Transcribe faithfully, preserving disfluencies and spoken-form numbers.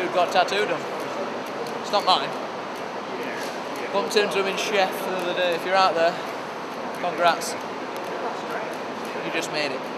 dude got tattooed on. It's not mine. Bumped into him in Chef the other day. If you're out there, congrats. You just made it.